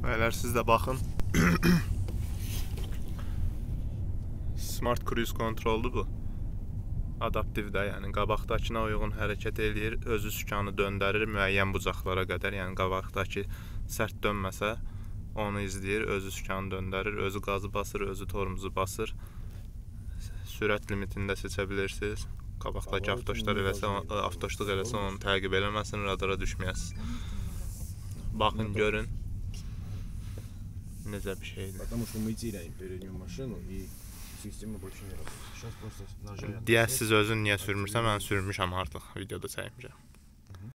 Bəylər, siz də baxın. Smart Cruise Control'dur bu. Adaptivdə, yəni qabaqdakına uyğun hərəkət eləyir, özü sükanı döndərir müəyyən bucaqlara qədər, yəni qabaqdakı sərt dönməsə, onu izləyir, özü sükanı döndərir, özü qazı basır, özü tormuzu basır. Sürət limitini də seçə bilirsiniz. Qabaqdakı avtoşluq eləsə onu təqib eləməsin, radara düşməyəsiniz. Baxın, görün. Necə bir şeydir. Потому что мы теряем переднюю машину и система больше не работает. Сейчас просто нажали. Deyəsiz özün niyə sürmürsən, mən sürmüşəm artıq, videoda çəkmişəm.